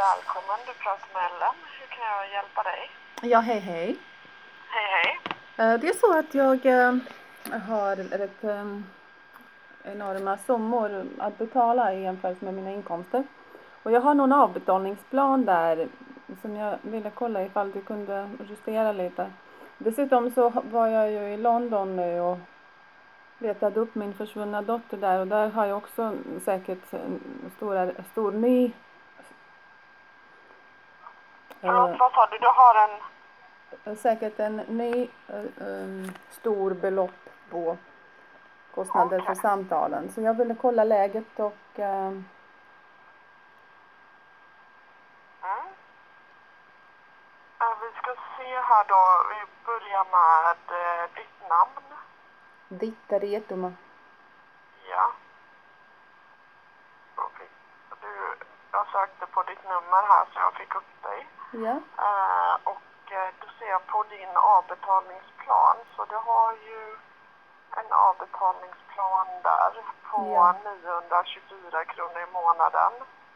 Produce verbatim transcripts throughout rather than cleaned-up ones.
Välkommen, du pratar med Ellen. Hur kan jag hjälpa dig? Ja, hej hej. Hej hej. Eh, Det är så att jag eh, har rätt eh, enorma summor att betala i jämförelse med mina inkomster. Och jag har någon avbetalningsplan där som jag ville kolla ifall du kunde justera lite. Dessutom så var jag ju i London nu och letade upp min försvunna dotter där. Och där har jag också säkert en stor, stor ny... Förlåt, vad sa du? Du har en... säkert en ny um, stor belopp på kostnader Okej. för samtalen. Så jag ville kolla läget och... Um, Mm. Eh, Vi ska se här då. Vi börjar med eh, ditt namn. Ditta Retuma. Ja. Då fick du... Jag sökte på ditt nummer här så jag fick upp dig. Ja. Eh, och eh, du ser på din avbetalningsplan. Så du har ju en avbetalningsplan där på Ja. niohundratjugofyra kronor i månaden.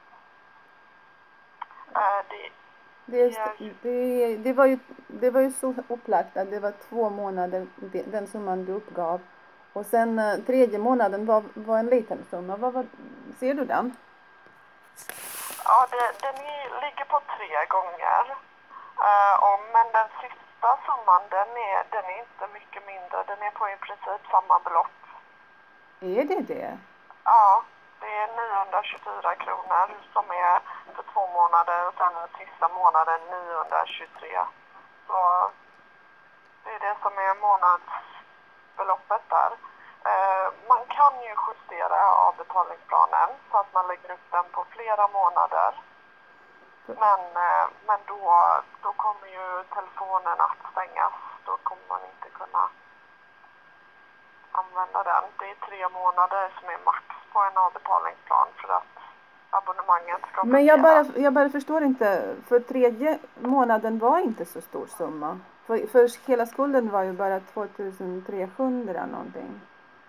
Eh, det, Det, det, det, var ju, det var ju så upplagt att det var två månader, den summan du uppgav. Och sen eh, tredje månaden var, var en liten summa. Vad, vad, ser du den? ja, det, den är, ligger på tre gånger. Eh, och, men den sista summan, den är, den är inte mycket mindre. Den är på i princip samma belopp. Är det det? Ja, det är niohundratjugofyra kronor som är för två månader och sen den sista månaden niohundratjugotre. Så det är det som är månadsbeloppet där. Eh, man kan ju justera avbetalningsplanen så att man lägger upp den på flera månader. Men, eh, men då, då kommer ju telefonen att stängas. Då kommer man inte kunna använda den. Det är tre månader som är max på en avbetalningsplan för att abonnemanget ska Men jag fungera. bara, jag bara förstår inte, för tredje månaden var inte så stor summa. För, för hela skulden var ju bara tvåtusen trehundra någonting.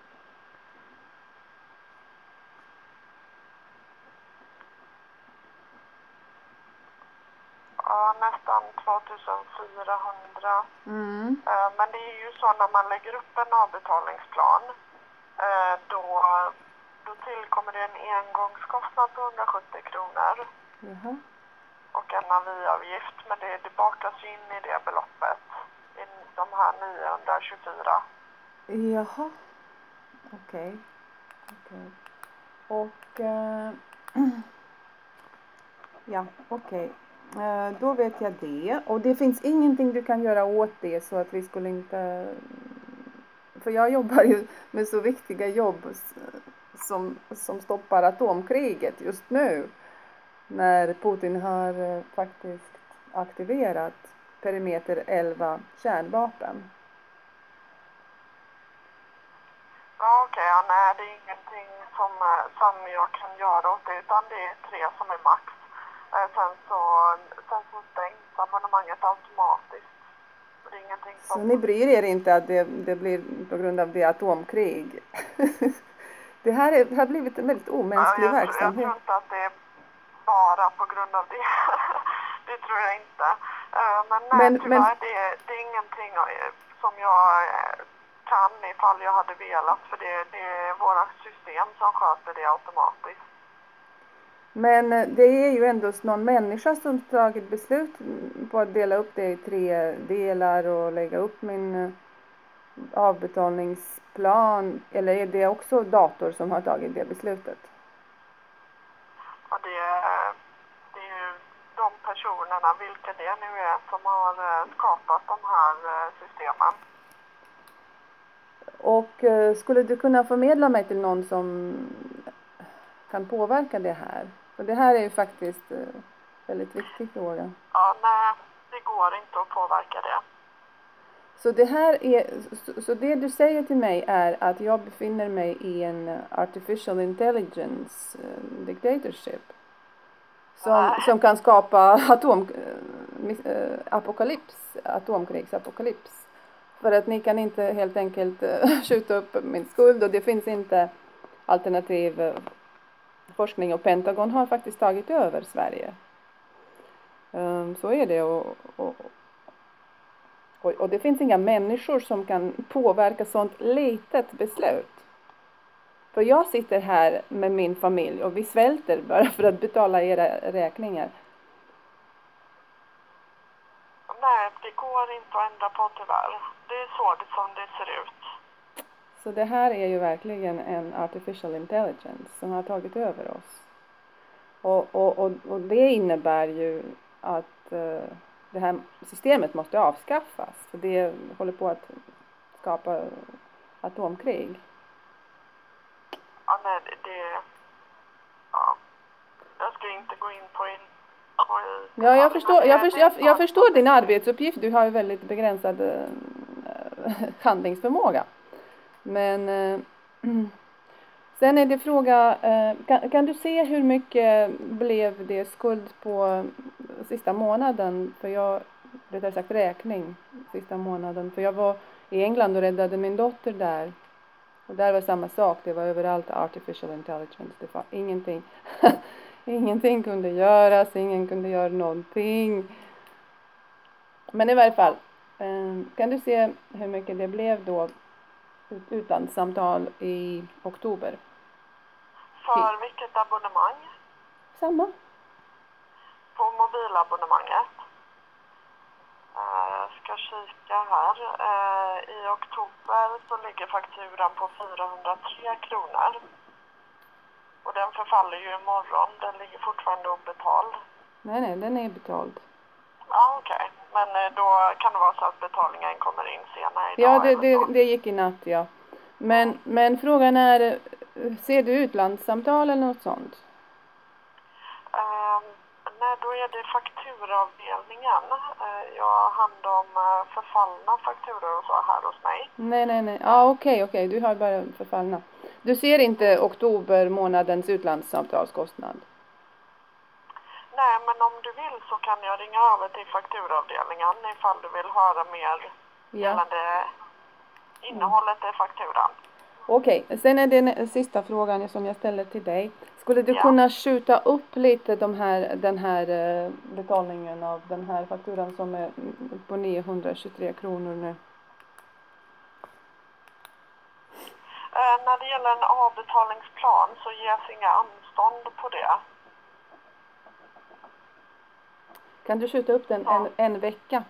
Ja, nästan tvåtusenfyrahundra. Mm. Eh, Men det är ju så när man lägger upp en avbetalningsplan, eh, då, då tillkommer det en engångskostnad på hundrasjuttio kronor Jaha. och en aviavgift. Men det, det bakas ju in i det beloppet, i de här niohundratjugofyra. Jaha. Okej. Okej. Och... eh, ja, okej. Eh, då vet jag det. Och det finns ingenting du kan göra åt det så att vi skulle inte... För jag jobbar ju med så viktiga jobb s- som, som stoppar atomkriget just nu. När Putin har eh, faktiskt aktiverat perimeter elva kärnvapen. Ja, okej. Ja, nej, det är ingenting som, eh, som jag kan göra åt det, utan det är tre som är max. Eh, Sen så, sen så stängs abonnemanget automatiskt. Och det är ingenting Så som... ni bryr er inte att det, det blir på grund av det atomkrig? Det här är, har blivit en väldigt Ja, omänsklig jag, tror- jag verksamhet. tror inte att det är bara på grund av det. Det tror jag inte. Eh, Men nej, Men- tyvärr, men- det, det är ingenting eh, som jag eh, kan ifall jag hade velat. För det, det är våra system som sköter det automatiskt. Men eh, det är ju ändå någon människa som tagit beslut på att dela upp det i tre delar och lägga upp min eh, avbetalningsplan. Eller är det också dator som har tagit det beslutet? Och det, det är ju de personerna, vilka det nu är, som har eh, skapat de här eh, systemen. Och eh, skulle du kunna förmedla mig till någon som kan påverka det här? För det här är ju faktiskt en väldigt viktig fråga. Ja, nej, det går inte att påverka det. Så det här är, så, så det du säger till mig är att jag befinner mig i en artificial intelligence eh, dictatorship som, Nej. som kan skapa atom, eh, mis- eh, apokalyps, atomkrigsapokalyps. För att ni kan inte helt enkelt eh, skjuta upp min skuld och det finns inte alternativ eh, forskning och Pentagon har faktiskt tagit över Sverige. Um, så är det. Och, och, och, och det finns inga människor som kan påverka sånt litet beslut. För jag sitter här med min familj och vi svälter bara för att betala era räkningar. Nej, det går inte att ändra på tyvärr. Det är så det som det ser ut. Så det här är ju verkligen en artificial intelligence som har tagit över oss. Och, och, och, och det innebär ju att uh, det här systemet måste avskaffas. För det håller på att skapa atomkrig. Ja, nej, det... Ja. Jag ska inte gå in på... In, på i, ja, jag förstår, jag, förstår, jag, jag förstår din arbetsuppgift. Du har ju väldigt begränsad uh, handlingsförmåga. Men uh, sen är det fråga, uh, kan, kan du se hur mycket blev det skuld på sista månaden? För jag, rättare sagt räkning, sista månaden. För jag var i England och räddade min dotter där. Och där var samma sak, det var överallt artificial intelligence. Det var ingenting, ingenting kunde göras, ingen kunde göra någonting. Men i varje fall, uh, kan du se hur mycket det blev då? Utlandssamtal i oktober. För vilket abonnemang? Samma. På mobilabonnemanget. Jag uh, ska kika här. Uh, I oktober så ligger fakturan på fyrahundratre kronor. Och den förfaller ju imorgon. Den ligger fortfarande obetald. Nej, nej, den är betald. Ja, okej. Okay. Men då kan det vara så att betalningen kommer in senare idag. Ja, det, det, det gick i natt, ja. Men, men frågan är, ser du utlandssamtal eller något sånt? Um, nej, då är det fakturaavdelningen. Uh, jag har hand om uh, förfallna fakturor och så här hos mig. Nej, nej, nej. Ja, okej, okej. Du har bara förfallna. Du ser inte oktober månadens utlandssamtalskostnad? Nej, men om du vill så kan jag ringa över till fakturaavdelningen ifall du vill höra mer gällande ja. innehållet i fakturan. Okej, okay. Sen är det den sista frågan som jag ställer till dig. Skulle du ja. kunna skjuta upp lite de här, den här betalningen av den här fakturan som är på niohundratjugotre kronor nu? Eh, när det gäller en avbetalningsplan så ges inga anstånd på det. Kan du skjuta upp den ja. en, en vecka?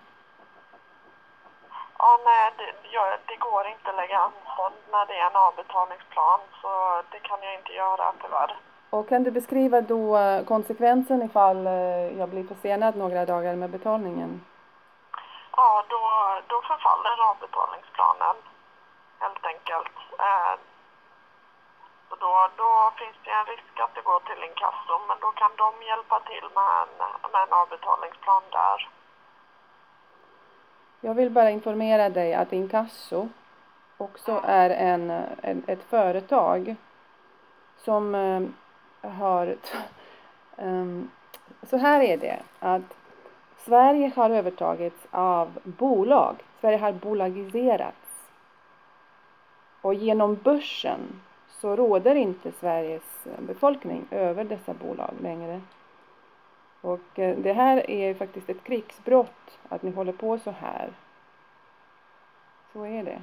Ja, nej, det, ja, det går inte att lägga anstånd när det är en avbetalningsplan, så det kan jag inte göra tyvärr. Och kan du beskriva då konsekvensen ifall jag blir försenad några dagar med betalningen? Ja, då, då förfaller avbetalningsplanen helt enkelt. Eh, så då, då finns det en risk att det går till inkasso, men då kan de hjälpa till med en, med en avbetalningsplan där. Jag vill bara informera dig att inkasso också är en, en, ett företag som um, har... Um, så här är det, att Sverige har övertagits av bolag. Sverige har bolagiserats. Och genom börsen så råder inte Sveriges befolkning över dessa bolag längre. Och det här är faktiskt ett krigsbrott att ni håller på så här. Så är det.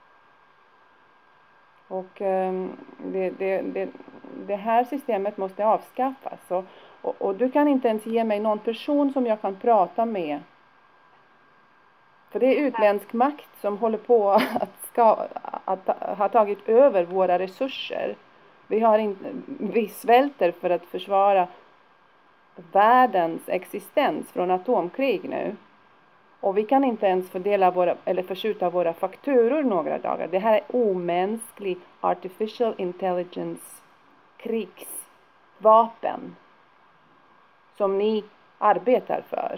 Och um, det, det, det, det här systemet måste avskaffas. Och, och, och du kan inte ens ge mig någon person som jag kan prata med. För det är utländsk makt som håller på att, ska, att, att ha tagit över våra resurser. Vi, har inte, vi svälter för att försvara världens existens från atomkrig nu. Och vi kan inte ens fördela våra, eller förskjuta våra fakturor några dagar. Det här är omänsklig artificial intelligence krigsvapen som ni arbetar för.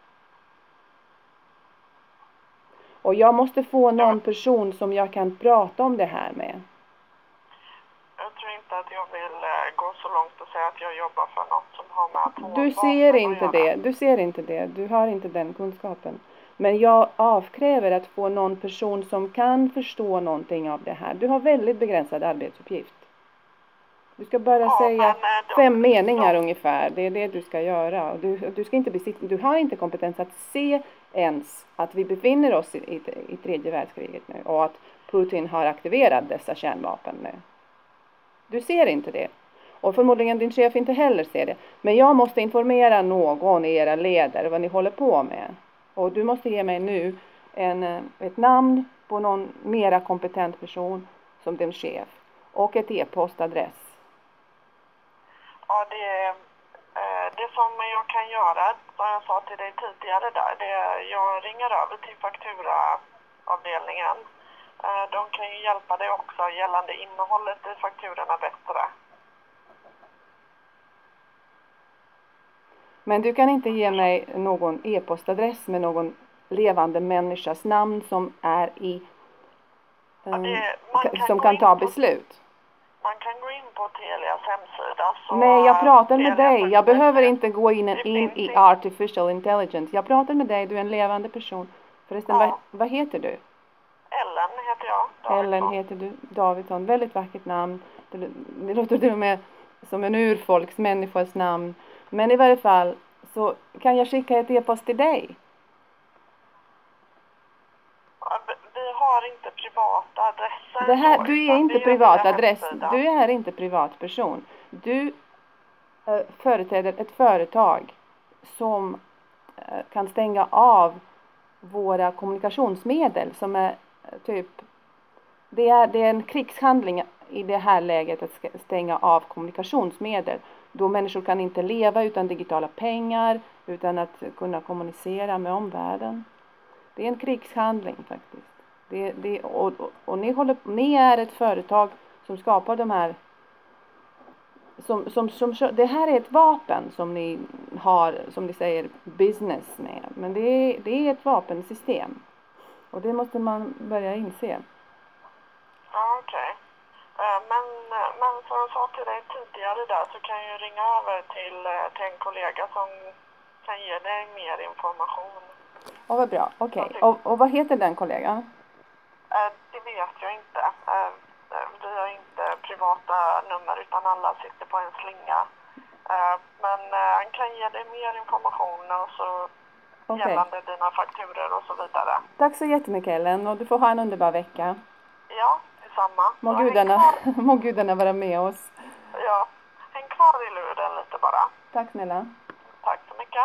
Och jag måste få någon person som jag kan prata om det här med. Jag tror inte att jag vill gå så långt och säga att jag jobbar för något som har med atomvapen. Du ser inte det. Du ser inte det. Du har inte den kunskapen. Men jag avkräver att få någon person som kan förstå någonting av det här. Du har väldigt begränsad arbetsuppgift. Du ska bara Ja, säga men, eh, de- fem meningar de- ungefär. Det är det du ska göra. Och du, du, ska inte besitta, du har inte kompetens att se ens att vi befinner oss i, i, i tredje världskriget nu. Och att Putin har aktiverat dessa kärnvapen nu. Du ser inte det. Och förmodligen din chef inte heller ser det. Men jag måste informera någon i era ledare vad ni håller på med. Och du måste ge mig nu en, ett namn på någon mera kompetent person som din chef. Och ett e-postadress. Ja, det, eh, det som jag kan göra, som jag sa till dig tidigare där, det är jag ringer över till fakturaavdelningen. Eh, de kan ju hjälpa dig också gällande innehållet i fakturorna bättre. Men du kan inte ge mig någon e-postadress med någon levande människas namn som är i Ja, det, um, man kan som gå kan in ta på- beslut. Man kan gå in på Telias hemsida. Så, Nej, jag pratar eh, med Telia dig. Jag får- behöver inte gå in, Det in finns i inte. artificial intelligence. Jag pratar med dig. Du är en levande person. Förresten, Ja. vad, vad heter du? Ellen heter jag. Davidsson. Ellen heter du. Davidsson. Väldigt vackert namn. Det, det låter till och med som en urfolks människas namn. Men i varje fall så kan jag skicka ett e-post till dig. Ja, b- Vi har inte privata adresser. Det här, så, du är utan inte det är privat via adress. hemsidan. Du är inte privatperson. Du eh, företräder ett företag som eh, kan stänga av våra kommunikationsmedel som är eh, typ det är, det är en krigshandling i det här läget att ska- stänga av kommunikationsmedel. Då människor kan inte leva utan digitala pengar, utan att kunna kommunicera med omvärlden. Det är en krigshandling faktiskt. Det, det, och, och, och ni, håller, ni är ett företag som skapar de här som, som, som, det här är ett vapen som ni har, som ni säger, business med. Men det är, det är ett vapensystem. Och det måste man börja inse. Ja, okej. Eh, Men, men som jag sa till dig tidigare där så kan jag ringa över till, eh, till en kollega som kan ge dig mer information. Ja, vad bra. Okej. Okej. Och, och vad heter den kollegan? Eh, Det vet jag inte. Eh, eh, Vi har inte privata nummer utan alla sitter på en slinga. Eh, Men eh, han kan ge dig mer information och så Okej. gällande dina fakturor och så vidare. Tack så jättemycket Ellen och du får ha en underbar vecka. Ja, detsamma. Må Så häng gudarna, kvar- må gudarna vara med oss. Ja, häng kvar i luren lite bara. Tack snälla. Tack så mycket.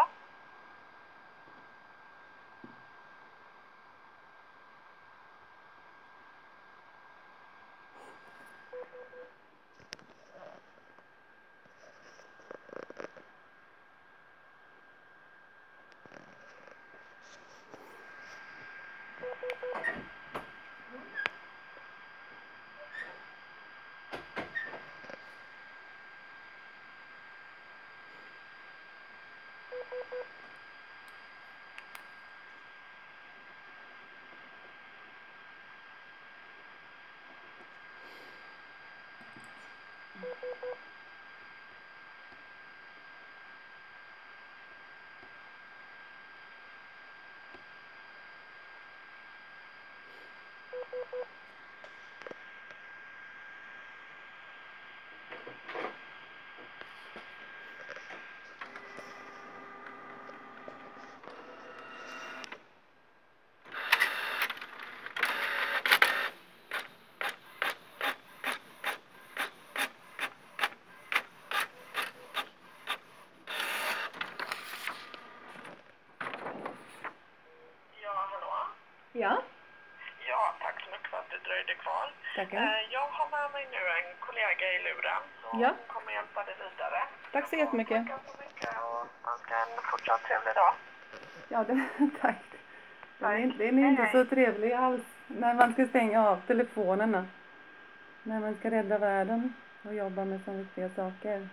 Ja, hallå? Ja, Ja, tack så mycket för att du dröjde kvar. tackar. Eh, Jag har med mig nu en kollega i luren som Ja. kommer hjälpa dig vidare. Tack så jättemycket. Tack så mycket och önskar en fortsatt trevlig dag. Ja, det, tack. Den är, Tack. den är inte Hej, så trevlig alls när man ska stänga av telefonerna. När man ska rädda världen och jobba med så viktiga saker.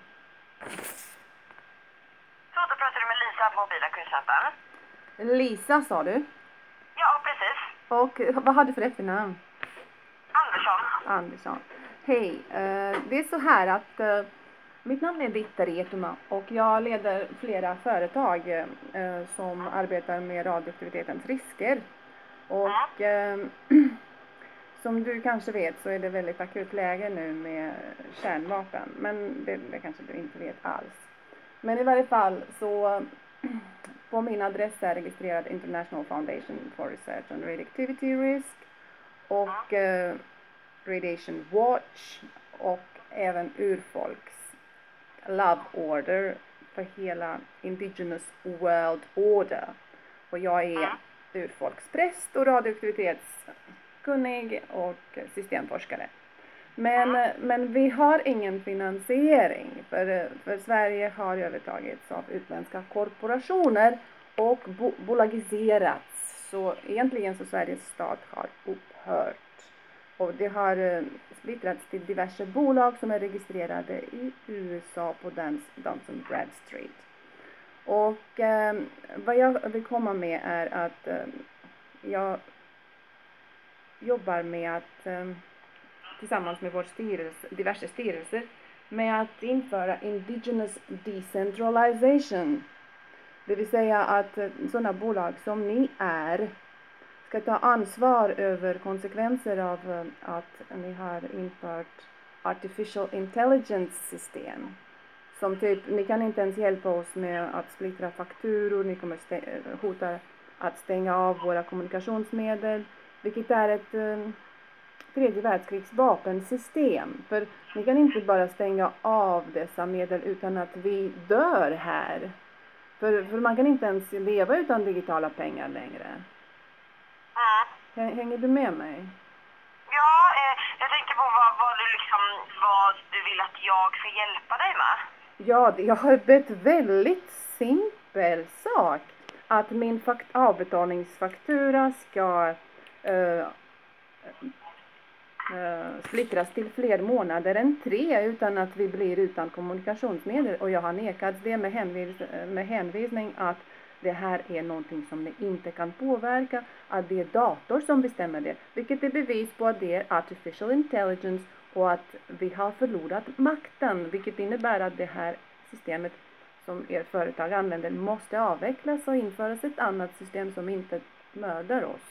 Så, då pratar du med Lisa på Mobila Kundtjänsten. Lisa sa du. Ja, precis. Och vad har du för efternamn? Andersson. Andersson. Hej, eh, det är så här att eh, mitt namn är Ditta Retuma och jag leder flera företag eh, som arbetar med radioaktivitetens risker. Och eh, som du kanske vet så är det väldigt akut läge nu med kärnvapen. Men det, det kanske du inte vet alls. Men i varje fall så på min adress är registrerad International Foundation for Research on Radioactivity Risk och eh, Radiation Watch och även Urfolks Love Order för hela Indigenous World Order. Och jag är urfolkspräst och radioaktivitetskunnig och systemforskare. Men, men vi har ingen finansiering för, för Sverige har övertagits av utländska korporationer och bo, bolagiserats. Så egentligen så Sveriges stat har upphört. Och det har uh, splittrats till diverse bolag som är registrerade i U S A på Dun Dun Bradstreet. Och uh, vad jag vill komma med är att uh, jag jobbar med att uh, tillsammans med vår styrelse, diverse styrelser med att införa Indigenous Decentralization. Det vill säga att sådana bolag som ni är ska ta ansvar över konsekvenser av att ni har infört Artificial Intelligence system. Som typ, ni kan inte ens hjälpa oss med att splittra fakturor, ni kommer hota att stänga av våra kommunikationsmedel, vilket är ett um, tredje världskrigs vapensystem. För ni kan inte bara stänga av dessa medel utan att vi dör här. För, för man kan inte ens leva utan digitala pengar längre. Mm. Hänger du med mig? Ja, eh, jag tänker på vad, vad, du liksom, vad du vill att jag ska hjälpa dig med. Ja, jag har ett väldigt simpel sak. Att min avbetalningsfaktura ska uh, uh, splittras till fler månader än tre utan att vi blir utan kommunikationsmedel. Och jag har nekats det med, hänvis med hänvisning att det här är någonting som ni inte kan påverka, att det är dator som bestämmer det. Vilket är bevis på att det är artificial intelligence och att vi har förlorat makten. Vilket innebär att det här systemet som er företag använder måste avvecklas och införas ett annat system som inte mördar oss.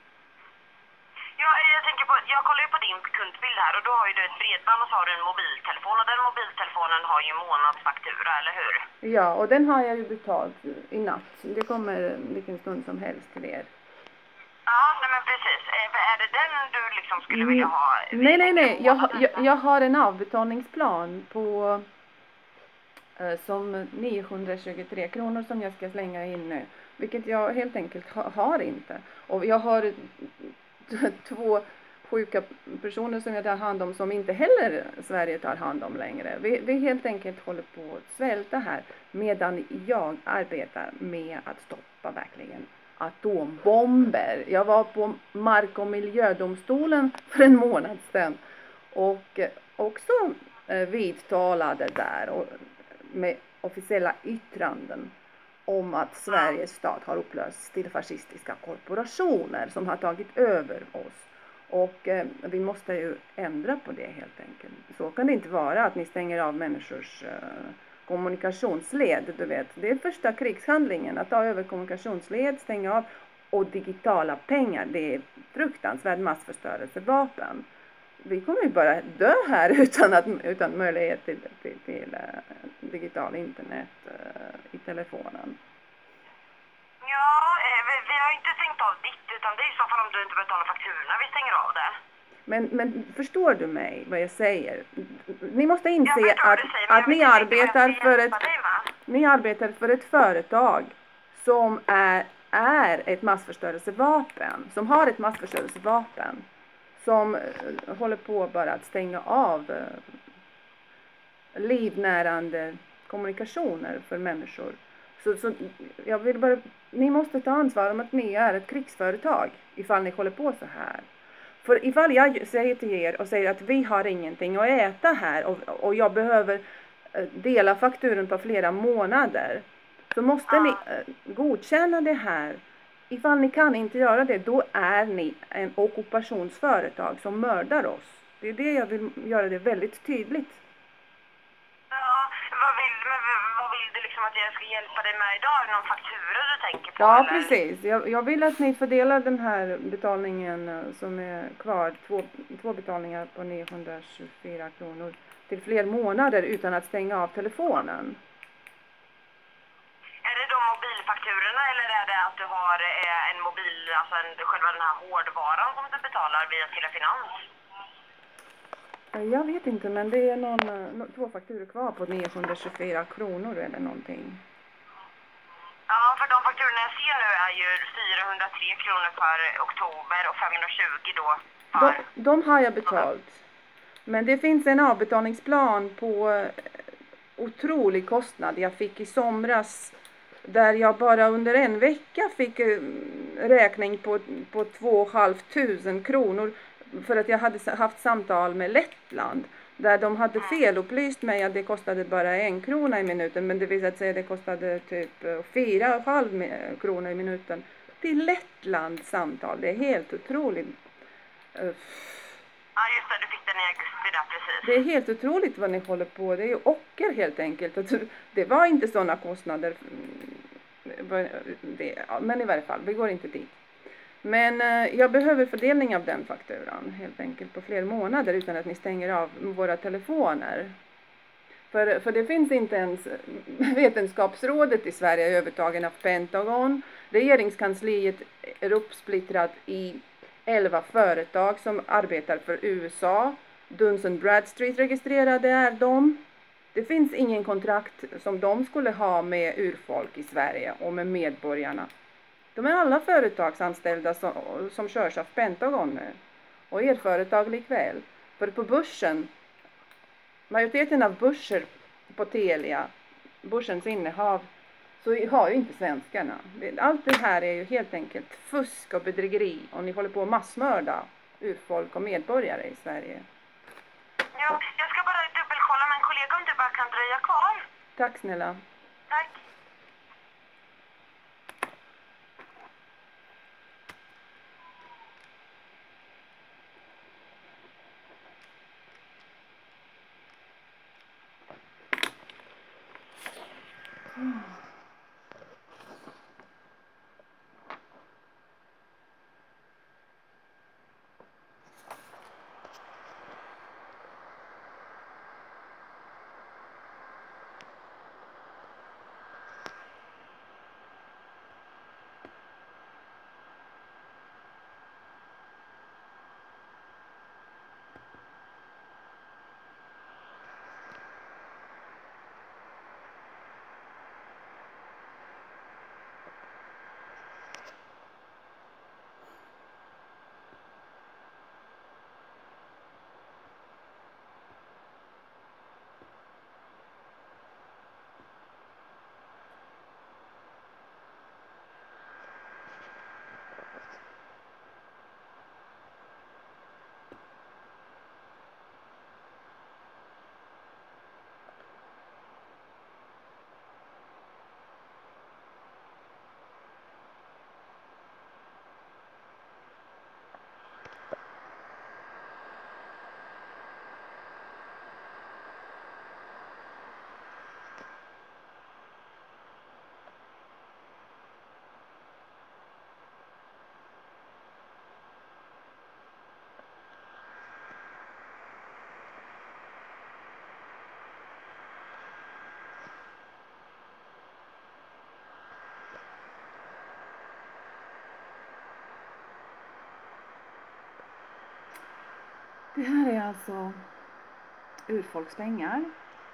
Ja, jag tänker på, jag kollar ju på din kundbild här och då har ju du ett bredband och så har du en mobiltelefon och den mobiltelefonen har ju månadsfaktura, eller hur? Ja, och den har jag ju betalt i natt. Det kommer vilken stund som helst till er. Ja, nej men precis. Är det den du liksom skulle vilja ha? Nej, nej, nej. Jag, jag, jag har en avbetalningsplan på eh, som niohundratjugotre kronor som jag ska slänga in nu. Vilket jag helt enkelt ha, har inte. Och jag har två sjuka personer som jag tar hand om som inte heller Sverige tar hand om längre. Vi, vi helt enkelt håller på att svälta här medan jag arbetar med att stoppa verkligen atombomber. Jag var på Mark- och miljödomstolen för en månad sedan och också vidtalade där och med officiella yttranden om att Sveriges stat har upplösts till fascistiska korporationer som har tagit över oss. Och eh, vi måste ju ändra på det helt enkelt. Så kan det inte vara att ni stänger av människors eh, kommunikationsled. Du vet. Det är första krigshandlingen, att ta över kommunikationsled, stänga av. Och digitala pengar, det är fruktansvärd massförstörelsevapen. Vi kommer ju bara dö här utan, att, utan möjlighet till, till, till uh, digital internet uh, i telefonen. Ja, eh, vi, vi har inte stängt av ditt utan det är i så fall om du inte betalar fakturorna vi stänger av det. Men, men förstår du mig vad jag säger? Ni måste inse att, säger, att ni arbetar för ett ni arbetar för ett företag som är, är ett massförstörelsevapen, som har ett massförstörelsevapen. Som uh, håller på bara att stänga av uh, livnärande kommunikationer för människor. Så, så jag vill bara, ni måste ta ansvar om att ni är ett krigsföretag ifall ni håller på så här. För ifall jag säger till er och säger att vi har ingenting att äta här och, och jag behöver uh, dela fakturen på flera månader. Så måste ni uh, godkänna det här. Ifall ni kan inte göra det, då är ni en ockupationsföretag som mördar oss. Det är det jag vill göra det väldigt tydligt. Ja, vad vill, men vad vill du liksom att att jag ska hjälpa dig med idag? Är det någon faktura du tänker på? Ja, eller? precis. Jag, jag vill att ni fördelar den här betalningen eh, som är kvar, två, två betalningar på niohundratjugofyra kronor till fler månader utan att stänga av telefonen. Är det de mobilfakturorna eller är det att du har eh, en mobil, alltså en, själva den här hårdvaran som du betalar via Tele Finans? Eh, Jag vet inte, men det är någon, eh, nå- två fakturor kvar på niohundratjugofyra kronor eller någonting. Ja, för de fakturorna jag ser nu är ju fyrahundratre kronor för oktober och femhundratjugo då för... De, de har jag betalt. Men det finns en avbetalningsplan på eh, otrolig kostnad jag fick i somras. Där jag bara under en vecka fick eh, räkning på, på två tusen kronor. För att jag hade haft samtal med Lettland. Där de hade felupplyst mig att det kostade bara en krona i minuten. Men det visade sig att det kostade typ eh, fyra och en halv krona i minuten. Till Lettland samtal. Det är helt otroligt. eh, Ja, just det, du fick den i augusti där, precis. Det är helt otroligt vad ni håller på. Det är ju ocker helt enkelt. Och det var inte sådana kostnader. Det, ja, men i varje fall, vi går inte dit. Men eh, jag behöver fördelning av den fakturan helt enkelt på fler månader utan att ni stänger av våra telefoner. För, för det finns inte ens vetenskapsrådet i Sverige är övertagen av Pentagon. Regeringskansliet är uppsplittrat i elva företag som arbetar för U S A. Duns and Bradstreet registrerade är de. Det finns ingen kontrakt som de skulle ha med urfolk i Sverige och med medborgarna. De är alla företagsanställda som, som körs av Pentagon nu. Och er företag likväl. För på börsen, majoriteten av börser på Telia, börsens innehav, så har ju inte svenskarna. Allt det här är ju helt enkelt fusk och bedrägeri. Och ni håller på att massmörda urfolk och medborgare i Sverige. Jo, jag ska bara dubbelkolla med en kollega om du bara kan dröja kvar. Tack snälla. Tack. Det här är alltså urfolkspengar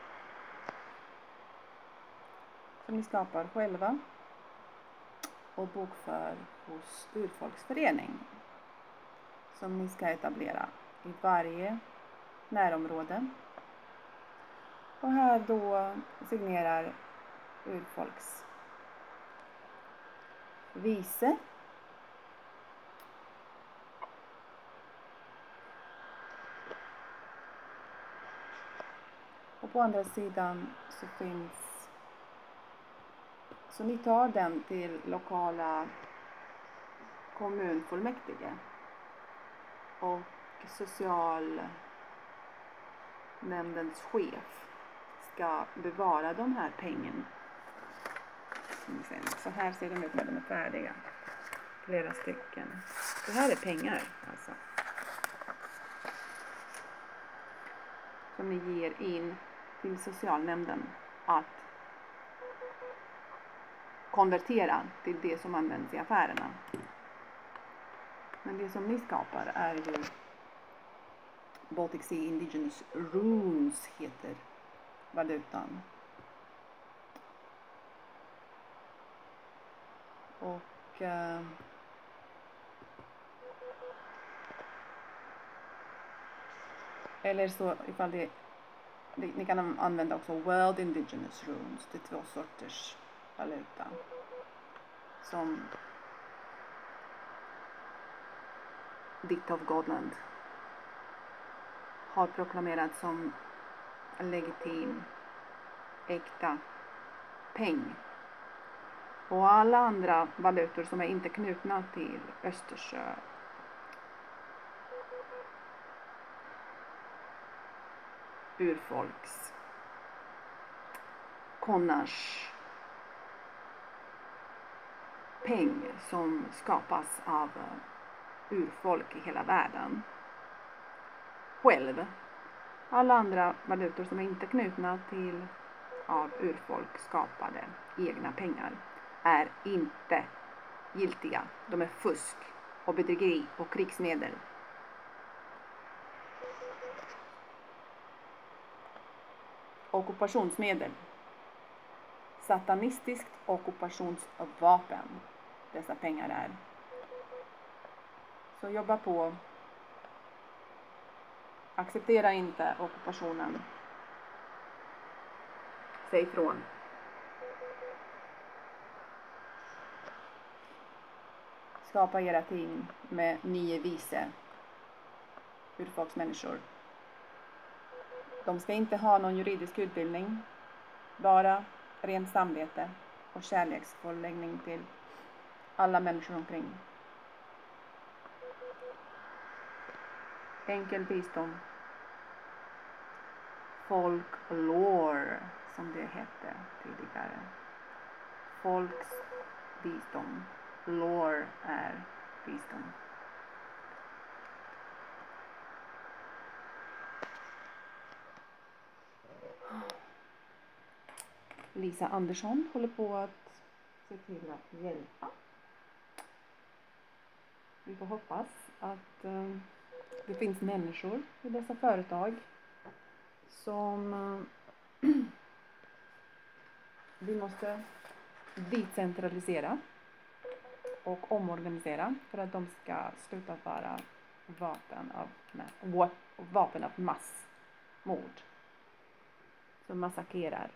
som ni skapar själva och bokför hos urfolksförening som ni ska etablera i varje närområde. Och här då signerar urfolks vice. Och på andra sidan så finns, så ni tar den till lokala kommunfullmäktige och socialnämndens chef ska bevara de här pengarna Så här ser de ut när de är färdiga. Flera stycken. Det här är pengar alltså. Som ni ger in till socialnämnden att konvertera till det som används i affärerna. Men det som ni skapar är ju Baltic Sea Indigenous Runes heter valutan. Och eh, eller så ifall det, det ni kan använda också World Indigenous Runes. Det är två sorters valuta som Ditt of Godland har proklamerat som legitim äkta peng. Och alla andra valutor som är inte knutna till Östersjö urfolks konnars peng som skapas av urfolk i hela världen själv. Alla andra valutor som är inte knutna till av urfolk skapade egna pengar är inte giltiga. De är fusk och bedrägeri och krigsmedel. Ockupationsmedel. Satanistiskt ockupationsvapen. Dessa pengar är. Så jobba på. Acceptera inte ockupationen. Säg ifrån. Skapa era ting med nio vise urfolksmänniskor. De ska inte ha någon juridisk utbildning. Bara rent samvete och kärleksförläggning till alla människor omkring. Enkel visdom. Folklore som det hette tidigare. Folks visdom. Lore är visdom. Lisa Andersson håller på att se till att hjälpa. Vi får hoppas att uh, det finns människor i dessa företag som uh, vi måste decentralisera och omorganisera för att de ska sluta vara vapen av, nej, vapen av massmord som massakrerar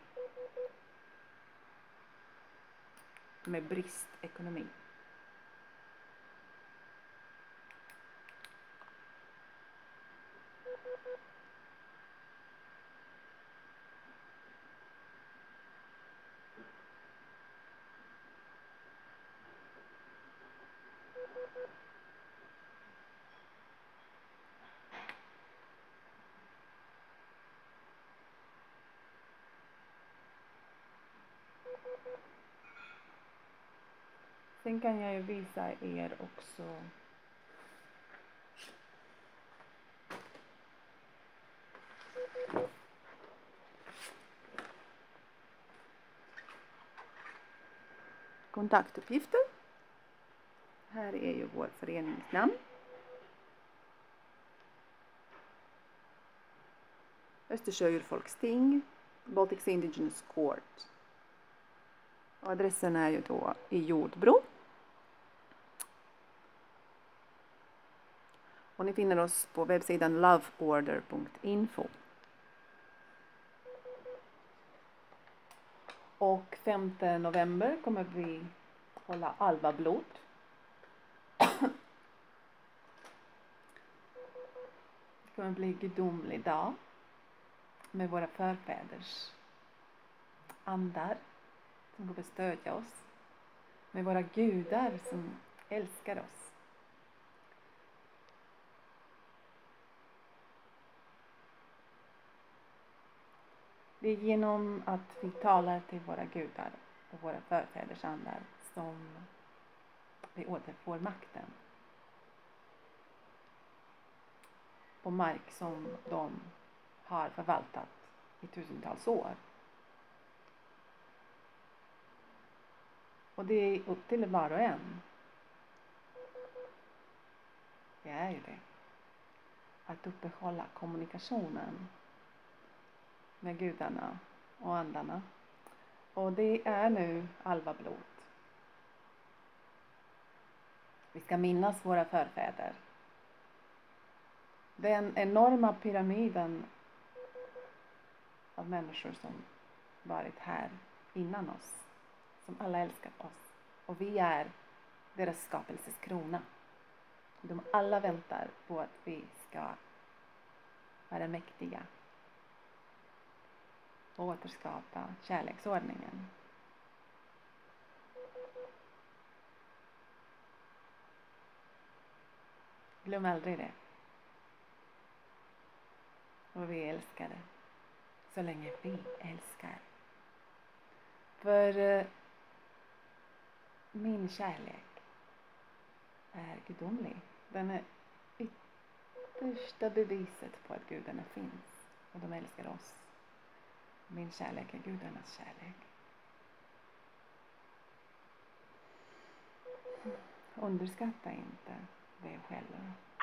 med brist ekonomi. Sen kan jag ju visa er också kontaktuppgifter. Här är ju vår föreningsnamn. Östersjö urfolksting, Baltic Sea Indigenous Court. Och adressen är ju då i Jordbro. Och ni finner oss på webbsidan loveorder punkt info. Och femte november kommer vi hålla alvablod. Det kommer bli en gudomlig dag med våra förfäders andar som kommer stödja oss. Med våra gudar som älskar oss. Det är genom att vi talar till våra gudar och våra förfäders andar som vi återfår makten på mark som de har förvaltat i tusentals år. Och det är upp till var och en. Det är ju det. Att uppehålla kommunikationen med gudarna och andarna. Och det är nu alvablod. Vi ska minnas våra förfäder. Den enorma pyramiden av människor som varit här innan oss. Som alla älskat oss. Och vi är deras skapelses krona. De alla väntar på att vi ska vara mäktiga. Och återskapa kärleksordningen. Glöm aldrig det. Och vi älskar det. Så länge vi älskar. För eh, min kärlek är gudomlig. Den är yttersta beviset på att gudarna finns. Och de älskar oss. Min kärlek är gudarnas kärlek. Underskatta inte det själva.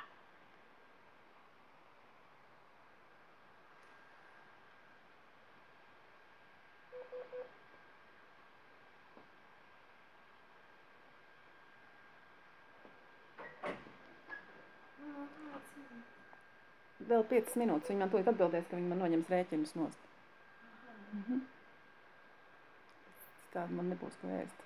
Vēl piecas minūtes, viņi man tūlīt atbildēs, ka viņi man noņems rēķinus nost. Mhm. Tāda man nebūs ko ēst.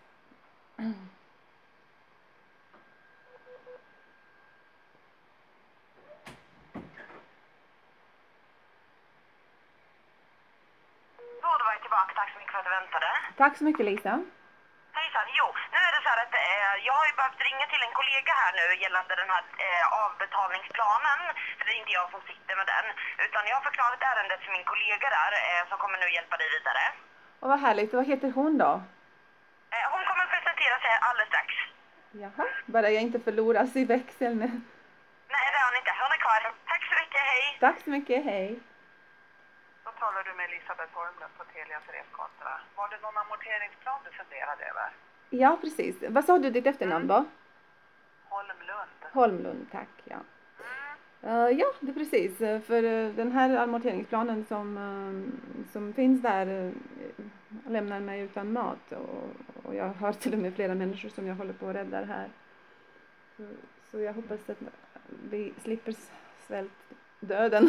Så, då var jag tillbaka. Tack så mycket för att du väntade. Tack så mycket, Lisa. Hejsan, jo, nu är det så här att eh, jag har ju behövt ringa till en kollega här nu gällande den här eh, avbetalningsplanen. För det är inte jag som sitter med den, utan jag har förklarat ärendet för min kollega där eh, som kommer nu hjälpa dig vidare. Och vad härligt, vad heter hon då? Eh, hon kommer presentera sig alldeles strax. Jaha, bara jag inte förloras i växeln. Nej, det har hon inte. Hon är kvar. Tack så mycket, hej! Tack så mycket, hej. Då talar du med Elisabeth Holmlund på Telias reskontra. Var det någon amorteringsplan du funderade över? Ja, precis. Vad sa du ditt efternamn då? Holmlund. Holmlund, tack. Ja, uh, ja det är precis. För uh, den här amorteringsplanen som, uh, som finns där uh, lämnar mig utan mat. Och, och jag har till och med flera människor som jag håller på att rädda här. Så, så jag hoppas att vi slipper svältdöden.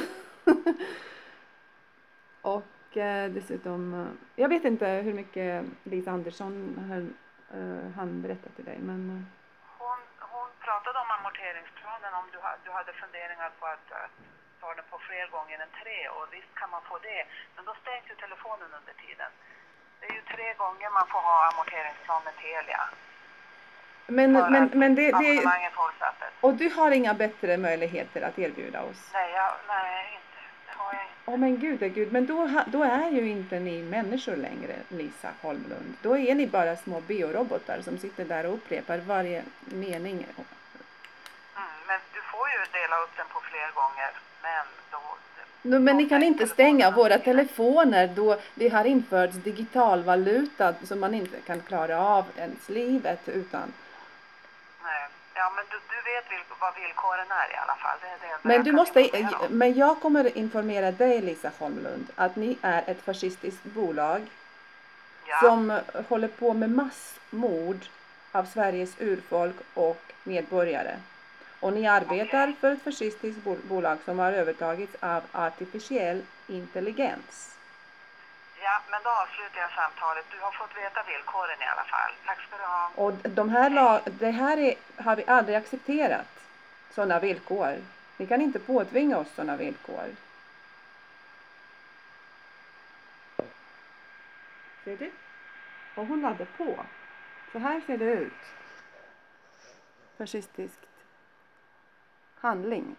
Och eh, dessutom, eh, jag vet inte hur mycket Lisa Andersson har, eh, han berättat till dig, men... Eh. Hon, hon pratade om amorteringsplanen, om du, ha, du hade funderingar på att, att ta den på fler gånger än tre, och visst kan man få det, men då stängs ju telefonen under tiden. Det är ju tre gånger man får ha amorteringsplan med Telia. Men, men, men det, det är... Och du har inga bättre möjligheter att erbjuda oss? Nej, jag, nej inte. Det har jag inte. Åh oh, men gud, gud, men då, då är ju inte ni människor längre, Lisa Holmlund. Då är ni bara små biorobotar som sitter där och upprepar varje mening. Mm, men du får ju dela upp den på fler gånger, men då... No, men ni kan inte stänga våra telefoner då det har införts digital valuta som man inte kan klara av ens livet utan. Nej, ja men du, du vet vil, vad villkoren är i alla fall. Det är det men du måste, men jag kommer informera dig Lisa Holmlund att ni är ett fascistiskt bolag ja. Som håller på med massmord av Sveriges urfolk och medborgare. Och ni arbetar okay. för ett fascistiskt bolag som har övertagits av artificiell intelligens. Ja, men då avslutar jag samtalet. Du har fått veta villkoren i alla fall. Tack ska du ha. Och de här, det här är, har vi aldrig accepterat, sådana villkor. Ni kan inte påtvinga oss sådana villkor. Ser du? Och hon hade på. Så här ser det ut. Fascistiskt handling.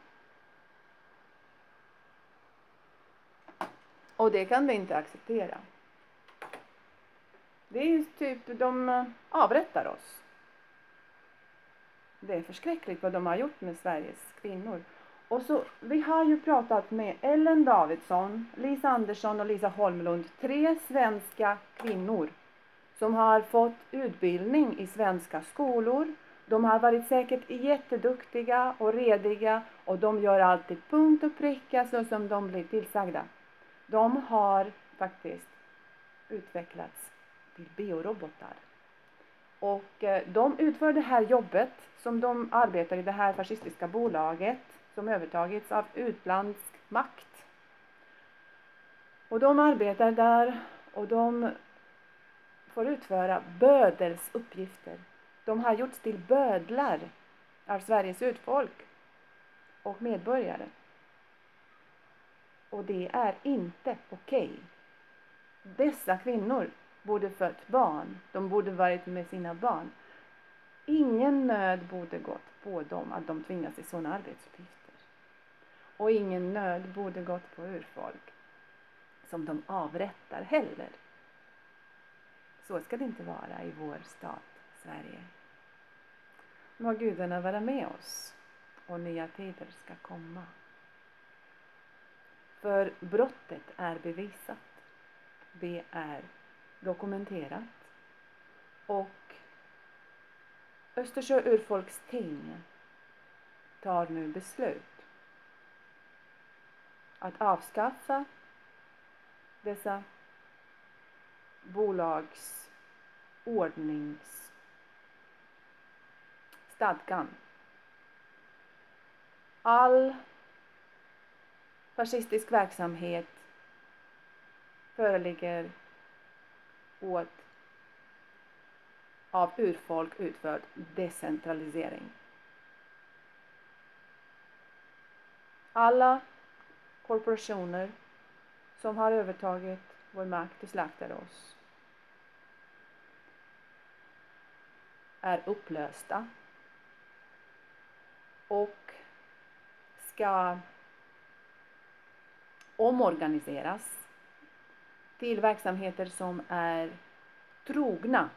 Och det kan vi inte acceptera. Det är ju typ, de avrättar oss. Det är förskräckligt vad de har gjort med Sveriges kvinnor. Och så, vi har ju pratat med Ellen Davidsson, Lisa Andersson och Lisa Holmlund. Tre svenska kvinnor som har fått utbildning i svenska skolor. De har varit säkert jätteduktiga och rediga och de gör alltid punkt och pricka så som de blir tillsagda. De har faktiskt utvecklats till biorobotar. Och de utför det här jobbet som de arbetar i det här fascistiska bolaget som övertagits av utländsk makt. Och de arbetar där och de får utföra bödelsuppgifter. De har gjorts till bödlar av Sveriges utfolk och medborgare. Och det är inte okej. Dessa kvinnor borde fött barn. De borde varit med sina barn. Ingen nöd borde gått på dem att de tvingas till sådana arbetsuppgifter. Och ingen nöd borde gått på urfolk som de avrättar heller. Så ska det inte vara i vår stat, Sverige. Må gudarna vara med oss och nya tider ska komma. För brottet är bevisat. Det är dokumenterat. Och Östersjö urfolksting tar nu beslut att avskaffa dessa bolags ordningsstadgan. All fascistisk verksamhet föreligger åt av urfolk utförd decentralisering. Alla korporationer som har övertagit vår makt och slaktar oss är upplösta och ska omorganiseras till verksamheter som är trogna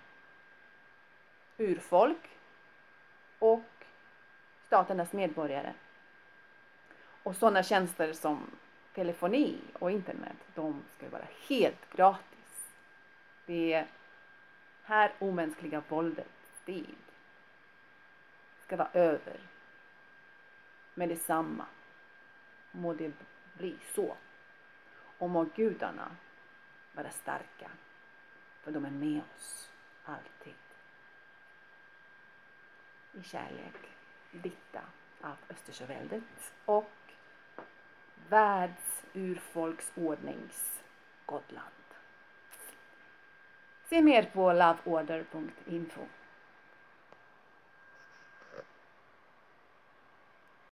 urfolk och staternas medborgare. Och sådana tjänster som telefoni och internet, de ska vara helt gratis. Det här omänskliga våldet, tid, ska vara över. Med detsamma må det bli så. Och må gudarna vara starka, för de är med oss alltid. I kärlek, Ditta av Östersjöväldet och världsurfolksordnings Gotland. Se mer på loveorder punkt info.